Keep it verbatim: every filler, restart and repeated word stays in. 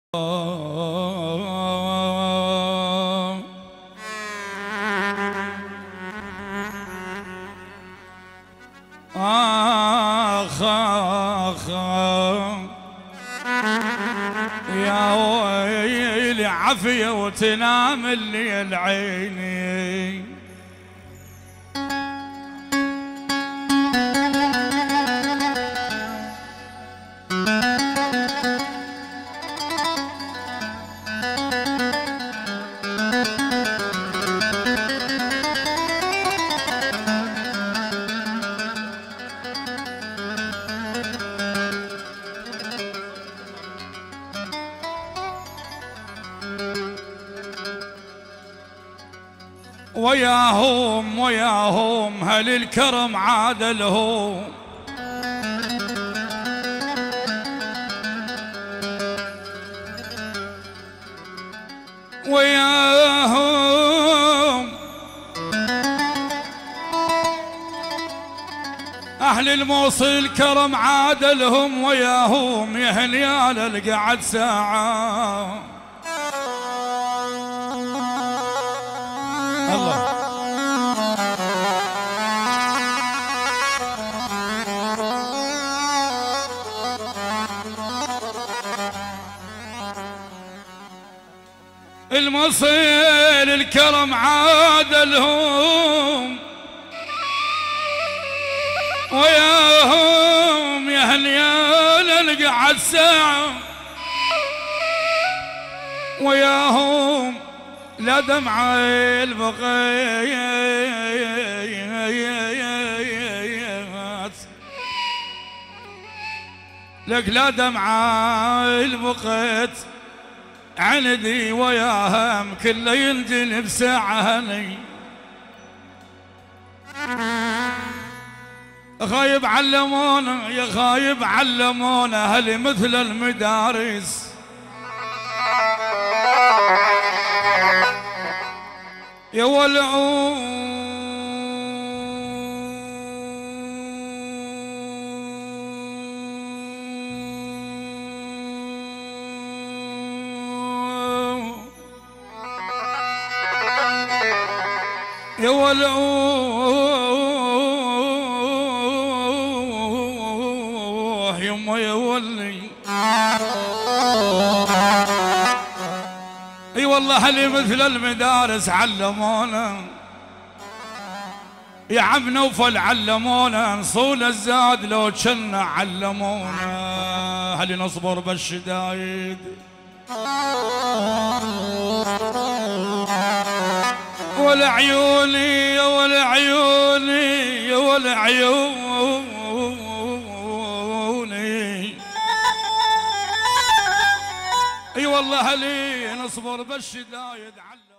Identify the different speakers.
Speaker 1: آخ آخ يا ويلي عافية وتنام الليل عيني. وياهم وياهم هل الكرم عادلهم، وياهم أهل الموصل كرم عادلهم، وياهم يا هليال القعد ساعة. الله المصيل الكرم عادلهم، وياهم يا هليال القعد ساعة، وياهم لا دمعة البقيت لك، لا دمعة البقيت عندي، وياهم كله ينجن بساعة. خايب علمونا يا خايب علمونا هل مثل المدارس، يا ولعون يا ولعوه يما يا ولي. اي والله هلي مثل المدارس علمونا، يا عم نوفل علمونا، نصول الزاد لو جنا علمونا، هلي نصبر بالشدايد. ولا عيوني يا ولا عيوني يا ولا عيوني، اي والله هلي نصبر بالشدايد.